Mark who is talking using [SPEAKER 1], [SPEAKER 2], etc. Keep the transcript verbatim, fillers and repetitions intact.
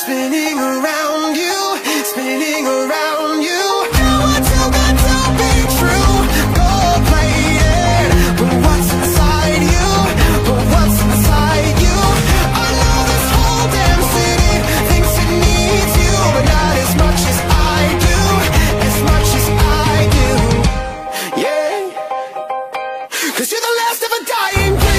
[SPEAKER 1] spinning around you, spinning around you. I want too good to be true. Go play it, but what's inside you? But what's inside you? I know this whole damn city thinks it needs you, but not as much as I do, as much as I do. Yeah, 'cause you're the last of a dying breed.